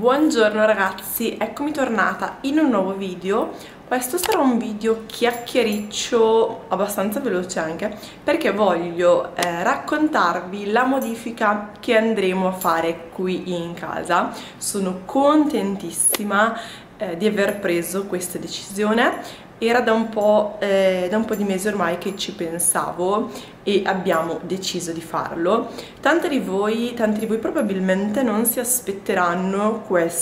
Buongiorno ragazzi, eccomi tornata in un nuovo video. Questo sarà un video chiacchiericcio abbastanza veloce anche perché voglio raccontarvi la modifica che andremo a fare qui in casa. Sono contentissima di aver preso questa decisione. Era da un po' di mesi ormai che ci pensavo e abbiamo deciso di farlo. Tanti di voi probabilmente non si aspetteranno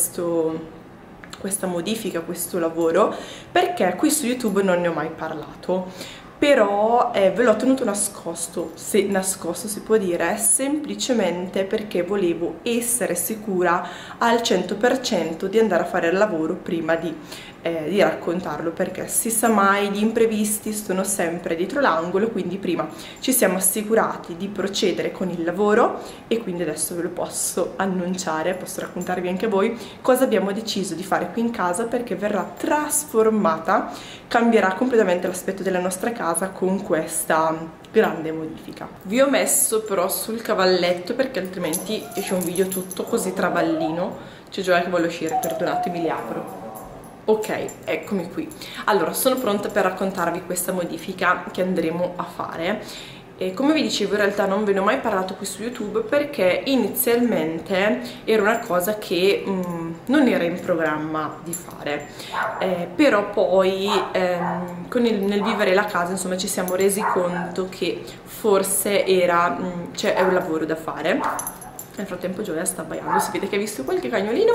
questa modifica, questo lavoro, perché qui su YouTube non ne ho mai parlato. Però ve l'ho tenuto nascosto, se nascosto si può dire, semplicemente perché volevo essere sicura al 100% di andare a fare il lavoro prima di raccontarlo, perché si sa mai, gli imprevisti sono sempre dietro l'angolo, quindi prima ci siamo assicurati di procedere con il lavoro e quindi adesso ve lo posso annunciare, posso raccontarvi anche voi cosa abbiamo deciso di fare qui in casa, perché verrà trasformata, cambierà completamente l'aspetto della nostra casa con questa grande modifica. Vi ho messo però sul cavalletto perché altrimenti esce un video tutto così traballino. C'è Gioia che vuole uscire, perdonatemi, li apro. Ok, eccomi qui. Allora, sono pronta per raccontarvi questa modifica che andremo a fare. E come vi dicevo, in realtà non ve ne ho mai parlato qui su YouTube perché inizialmente era una cosa che non era in programma di fare, però poi nel vivere la casa, insomma, ci siamo resi conto che forse è un lavoro da fare. Nel frattempo Gioia sta abbaiando, si vede che ha visto qualche cagnolino.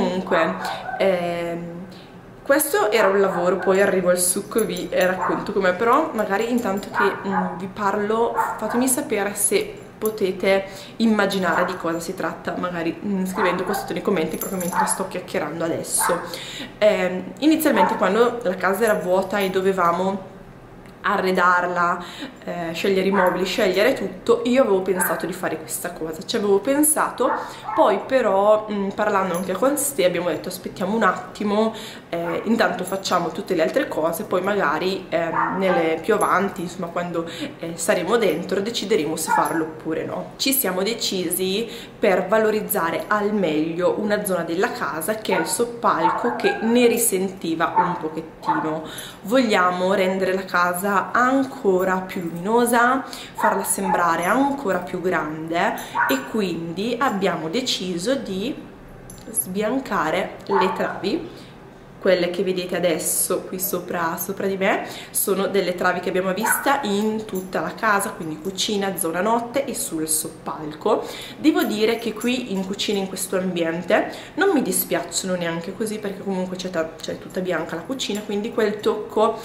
Comunque questo era un lavoro, poi arrivo al succo e vi racconto com'è, però magari intanto che vi parlo fatemi sapere se potete immaginare di cosa si tratta, magari scrivendo qua sotto nei commenti proprio mentre sto chiacchierando adesso. Inizialmente, quando la casa era vuota e dovevamo arredarla, scegliere i mobili, scegliere tutto, io avevo pensato di fare questa cosa, ci avevo pensato, poi però parlando anche con Ste abbiamo detto aspettiamo un attimo, intanto facciamo tutte le altre cose, poi magari nelle più avanti, insomma quando saremo dentro, decideremo se farlo oppure no. Ci siamo decisi per valorizzare al meglio una zona della casa che è il soppalco, che ne risentiva un pochettino. Vogliamo rendere la casa ancora più luminosa, farla sembrare ancora più grande e quindi abbiamo deciso di sbiancare le travi. Quelle che vedete adesso qui sopra di me sono delle travi che abbiamo vista in tutta la casa, quindi cucina, zona notte e sul soppalco. Devo dire che qui in cucina, in questo ambiente, non mi dispiacciono neanche così, perché comunque c'è tutta bianca la cucina, quindi quel tocco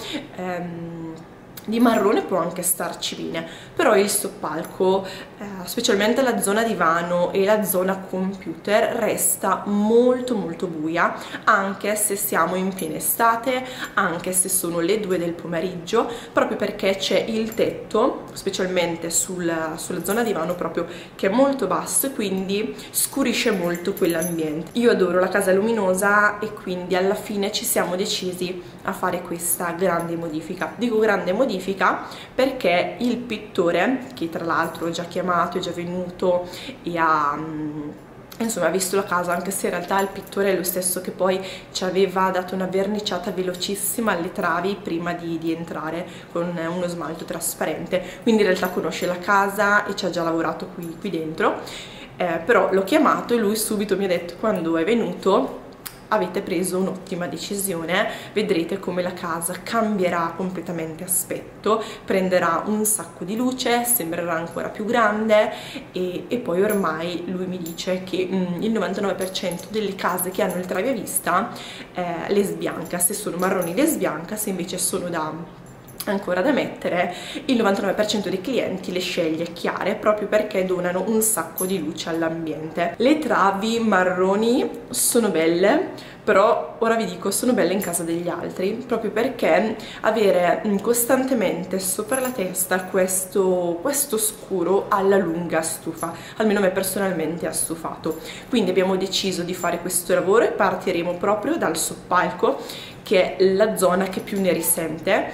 di marrone può anche starci bene, però il soppalco, specialmente la zona divano e la zona computer, resta molto molto buia, anche se siamo in piena estate, anche se sono le 2 del pomeriggio, proprio perché c'è il tetto, specialmente sulla zona divano proprio, che è molto basso e quindi scurisce molto quell'ambiente. Io adoro la casa luminosa e quindi alla fine ci siamo decisi a fare questa grande modifica. Dico grande modifica perché il pittore, che tra l'altro ho già chiamato, è già venuto e ha visto la casa, anche se in realtà il pittore è lo stesso che poi ci aveva dato una verniciata velocissima alle travi prima di entrare con uno smalto trasparente, quindi in realtà conosce la casa e ci ha già lavorato qui dentro, però l'ho chiamato e lui subito mi ha detto, quando è venuto: avete preso un'ottima decisione, vedrete come la casa cambierà completamente aspetto, prenderà un sacco di luce, sembrerà ancora più grande e poi ormai lui mi dice che il 99% delle case che hanno il travi a vista le sbianca, se sono marroni le sbianca, se invece sono ancora da mettere il 99% dei clienti le sceglie chiare, proprio perché donano un sacco di luce all'ambiente. Le travi marroni sono belle, però ora vi dico, sono belle in casa degli altri, proprio perché avere costantemente sopra la testa questo scuro alla lunga stufa, almeno a me personalmente ha stufato. Quindi abbiamo deciso di fare questo lavoro e partiremo proprio dal soppalco, che è la zona che più ne risente,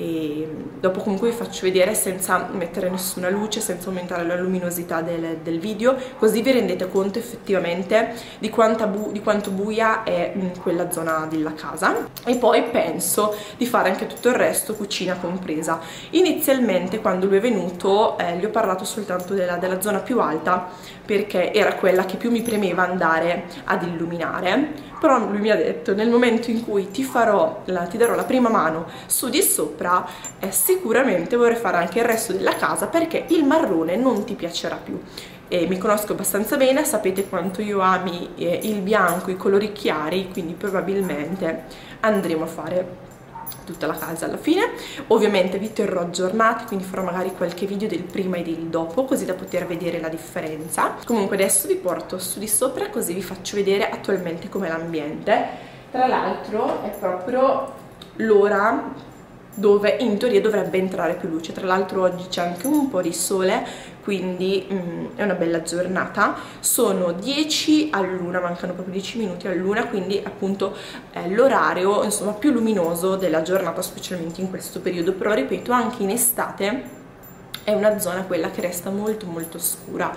e dopo comunque vi faccio vedere senza mettere nessuna luce, senza aumentare la luminosità del video, così vi rendete conto effettivamente di quanto buia è in quella zona della casa. E poi penso di fare anche tutto il resto, cucina compresa. Inizialmente quando lui è venuto gli ho parlato soltanto della zona più alta, perché era quella che più mi premeva andare ad illuminare, però lui mi ha detto: nel momento in cui ti darò la prima mano su di sopra, sicuramente vorrei fare anche il resto della casa, perché il marrone non ti piacerà più. E mi conosco abbastanza bene, sapete quanto io ami il bianco, i colori chiari, quindi probabilmente andremo a fare tutta la casa alla fine. Ovviamente vi terrò aggiornati, quindi farò magari qualche video del prima e del dopo, così da poter vedere la differenza. Comunque adesso vi porto su di sopra, così vi faccio vedere attualmente com'è l'ambiente. Tra l'altro è proprio l'ora dove in teoria dovrebbe entrare più luce. Tra l'altro oggi c'è anche un po' di sole, quindi è una bella giornata. Sono 10 all'una, mancano proprio 10 minuti all'una, quindi appunto l'orario insomma più luminoso della giornata, specialmente in questo periodo. Però ripeto, anche in estate è una zona quella che resta molto molto scura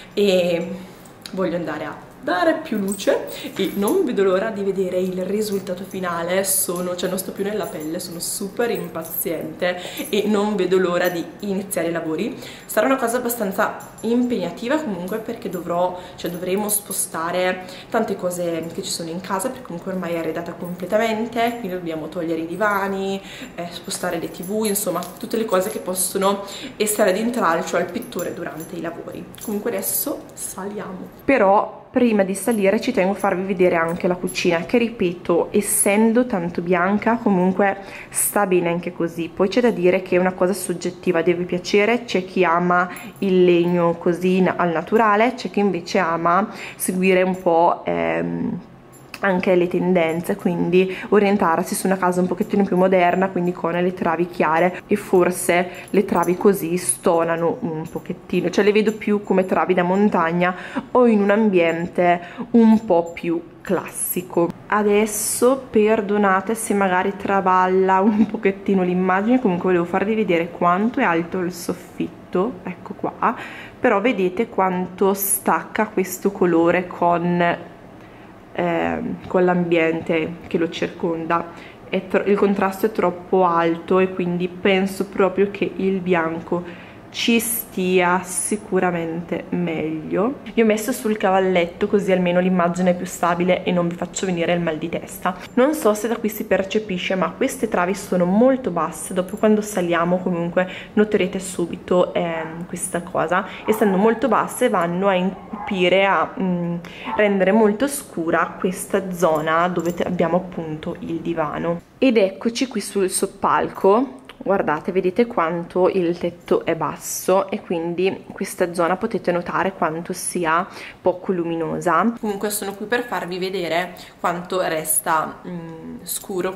e voglio andare a dare più luce e non vedo l'ora di vedere il risultato finale. Cioè non sto più nella pelle, sono super impaziente e non vedo l'ora di iniziare i lavori. Sarà una cosa abbastanza impegnativa comunque, perché dovremo spostare tante cose che ci sono in casa, perché comunque ormai è arredata completamente, quindi dobbiamo togliere i divani, spostare le TV, insomma tutte le cose che possono essere di intralcio al pittore durante i lavori. Comunque adesso saliamo. Però prima di salire ci tengo a farvi vedere anche la cucina, che ripeto, essendo tanto bianca comunque sta bene anche così. Poi c'è da dire che è una cosa soggettiva, deve piacere. C'è chi ama il legno così al naturale, c'è chi invece ama seguire un po' anche le tendenze, quindi orientarsi su una casa un pochettino più moderna, quindi con le travi chiare, e forse le travi così stonano un pochettino, cioè le vedo più come travi da montagna o in un ambiente un po' più classico. Adesso perdonate se magari traballa un pochettino l'immagine, comunque volevo farvi vedere quanto è alto il soffitto, ecco qua, però vedete quanto stacca questo colore con l'ambiente che lo circonda. Il contrasto è troppo alto e quindi penso proprio che il bianco ci stia sicuramente meglio. Vi ho messo sul cavalletto così almeno l'immagine è più stabile e non vi faccio venire il mal di testa. Non so se da qui si percepisce, ma queste travi sono molto basse. Dopo, quando saliamo, comunque noterete subito questa cosa. Essendo molto basse vanno a incupire, a rendere molto scura questa zona dove abbiamo appunto il divano. Ed eccoci qui sul soppalco. Guardate, vedete quanto il tetto è basso e quindi questa zona potete notare quanto sia poco luminosa. Comunque sono qui per farvi vedere quanto resta scura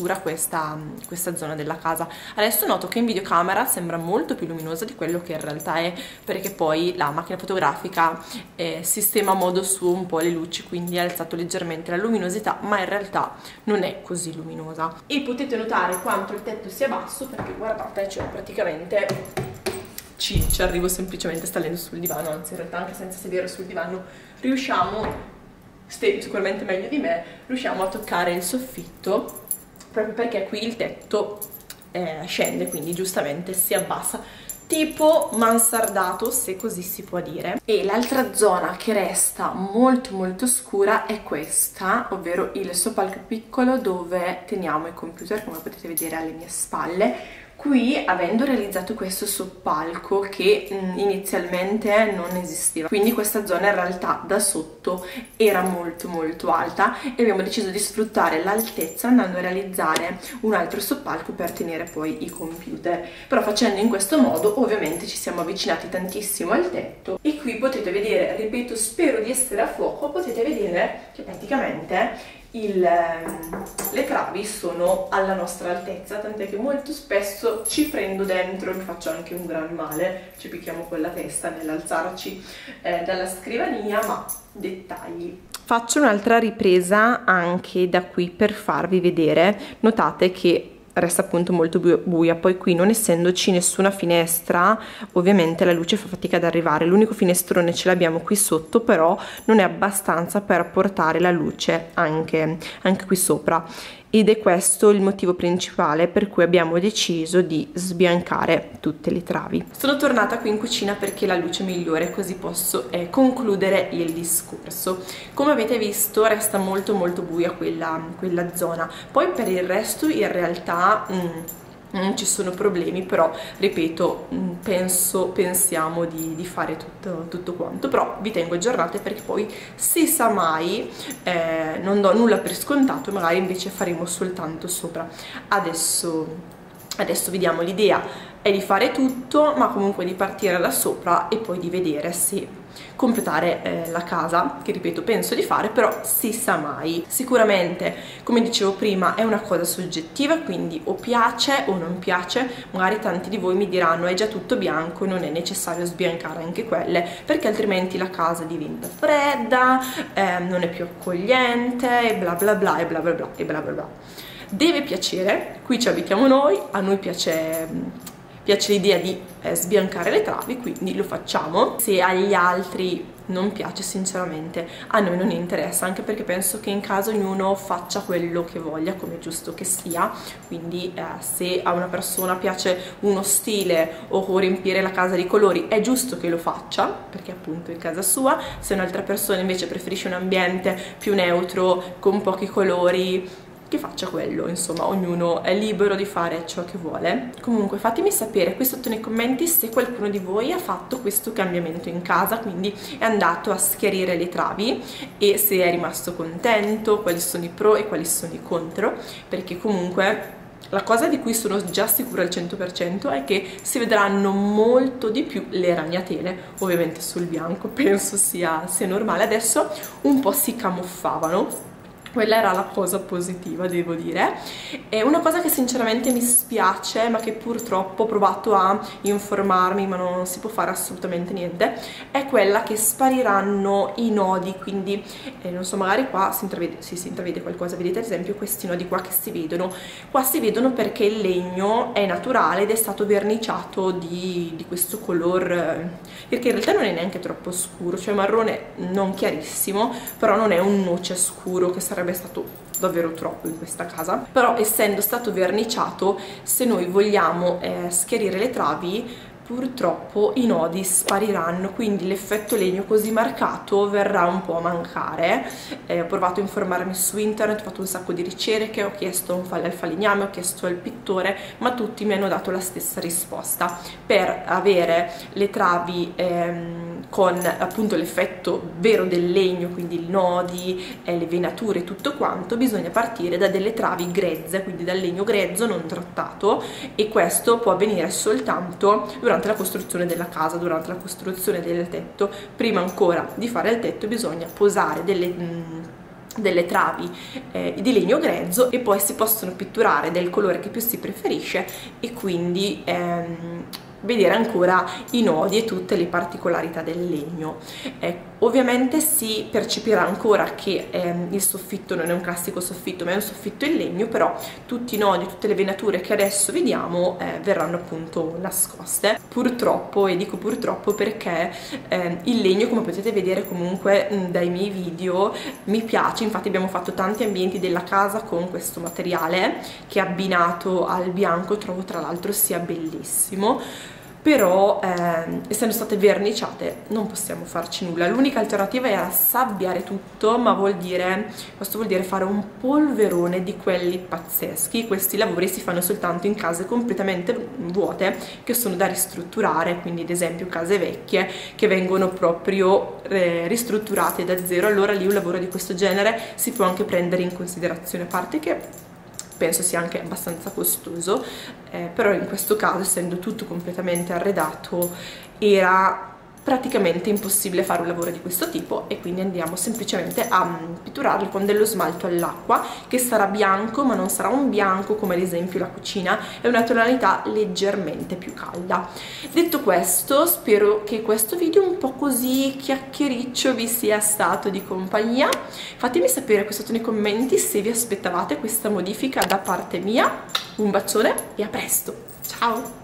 questa zona della casa. Adesso noto che in videocamera sembra molto più luminosa di quello che in realtà è, perché poi la macchina fotografica sistema a modo suo un po' le luci, quindi ha alzato leggermente la luminosità, ma in realtà non è così luminosa. E potete notare quanto il tetto sia basso, perché guardate, cioè praticamente ci arrivo semplicemente salendo sul divano, anzi in realtà anche senza sedere sul divano riusciamo, sicuramente meglio di me, riusciamo a toccare il soffitto, proprio perché qui il tetto scende, quindi giustamente si abbassa, tipo mansardato, se così si può dire. E l'altra zona che resta molto molto scura è questa, ovvero il soppalco piccolo dove teniamo il computer, come potete vedere alle mie spalle. Qui, avendo realizzato questo soppalco che inizialmente non esisteva, quindi questa zona in realtà da sotto era molto molto alta, e abbiamo deciso di sfruttare l'altezza andando a realizzare un altro soppalco per tenere poi i computer. Però facendo in questo modo ovviamente ci siamo avvicinati tantissimo al tetto, e qui potete vedere, ripeto, spero di essere a fuoco, potete vedere che praticamente le travi sono alla nostra altezza, tant'è che molto spesso ci prendo dentro e mi faccio anche un gran male, ci picchiamo con la testa nell'alzarci dalla scrivania, ma dettagli. Faccio un'altra ripresa anche da qui per farvi vedere. Notate che resta appunto molto buia. Poi qui, non essendoci nessuna finestra, ovviamente la luce fa fatica ad arrivare. L'unico finestrone ce l'abbiamo qui sotto, però non è abbastanza per portare la luce anche qui sopra, ed è questo il motivo principale per cui abbiamo deciso di sbiancare tutte le travi. Sono tornata qui in cucina perché la luce migliore, così posso concludere il discorso. Come avete visto resta molto buia quella zona. Poi per il resto in realtà non ci sono problemi, però ripeto, pensiamo di fare tutto quanto, però vi tengo aggiornate perché poi si sa mai, non do nulla per scontato, magari invece faremo soltanto sopra. Adesso vediamo, l'idea è di fare tutto, ma comunque di partire da sopra e poi di vedere se completare la casa, che ripeto penso di fare, però si sa mai. Sicuramente, come dicevo prima, è una cosa soggettiva, quindi o piace o non piace. Magari tanti di voi mi diranno è già tutto bianco, non è necessario sbiancare anche quelle, perché altrimenti la casa diventa fredda, non è più accogliente e bla bla bla e bla bla bla e bla bla bla. Deve piacere, qui ci abitiamo noi, a noi piace l'idea di sbiancare le travi, quindi lo facciamo. Se agli altri non piace, sinceramente a noi non interessa, anche perché penso che in casa ognuno faccia quello che voglia, come è giusto che sia. Quindi se a una persona piace uno stile o riempire la casa di colori, è giusto che lo faccia, perché appunto è casa sua. Se un'altra persona invece preferisce un ambiente più neutro con pochi colori, che faccia quello. Insomma, ognuno è libero di fare ciò che vuole. Comunque fatemi sapere qui sotto nei commenti se qualcuno di voi ha fatto questo cambiamento in casa, quindi è andato a schiarire le travi, e se è rimasto contento, quali sono i pro e quali sono i contro, perché comunque la cosa di cui sono già sicura al 100% è che si vedranno molto di più le ragnatele, ovviamente sul bianco, penso sia normale. Adesso un po' si camuffavano. Quella era la cosa positiva, devo dire. È una cosa che sinceramente mi spiace, ma che purtroppo ho provato a informarmi, ma non si può fare assolutamente niente, è quella che spariranno i nodi. Quindi non so, magari qua si intravede qualcosa. Vedete ad esempio questi nodi qua che si vedono? Qua si vedono perché il legno è naturale ed è stato verniciato di questo color, perché in realtà non è neanche troppo scuro, cioè marrone non chiarissimo, però non è un noce scuro, che sarebbe stato davvero troppo in questa casa. Però essendo stato verniciato, se noi vogliamo schiarire le travi, purtroppo i nodi spariranno, quindi l'effetto legno così marcato verrà un po' a mancare. Ho provato a informarmi su internet, ho fatto un sacco di ricerche, ho chiesto al falegname, ho chiesto al pittore, ma tutti mi hanno dato la stessa risposta: per avere le travi con appunto l'effetto vero del legno, quindi i nodi, le venature e tutto quanto, bisogna partire da delle travi grezze, quindi dal legno grezzo non trattato, e questo può avvenire soltanto durante la costruzione della casa, durante la costruzione del tetto. Prima ancora di fare il tetto bisogna posare delle travi di legno grezzo, e poi si possono pitturare del colore che più si preferisce, e quindi vedere ancora i nodi e tutte le particolarità del legno. Ovviamente si percepirà ancora che il soffitto non è un classico soffitto, ma è un soffitto in legno, però tutti i nodi, tutte le venature che adesso vediamo verranno appunto nascoste, purtroppo. E dico purtroppo perché il legno, come potete vedere comunque dai miei video, mi piace. Infatti abbiamo fatto tanti ambienti della casa con questo materiale che, abbinato al bianco, trovo tra l'altro sia bellissimo. Però essendo state verniciate non possiamo farci nulla. L'unica alternativa era sabbiare tutto, ma questo vuol dire fare un polverone di quelli pazzeschi. Questi lavori si fanno soltanto in case completamente vuote, che sono da ristrutturare, quindi ad esempio case vecchie che vengono proprio ristrutturate da zero. Allora lì un lavoro di questo genere si può anche prendere in considerazione, a parte che penso sia anche abbastanza costoso, però in questo caso, essendo tutto completamente arredato, era praticamente impossibile fare un lavoro di questo tipo, e quindi andiamo semplicemente a pitturarli con dello smalto all'acqua, che sarà bianco, ma non sarà un bianco come ad esempio la cucina, è una tonalità leggermente più calda. Detto questo, spero che questo video un po' così chiacchiericcio vi sia stato di compagnia. Fatemi sapere qui sotto nei commenti se vi aspettavate questa modifica da parte mia. Un bacione e a presto, ciao!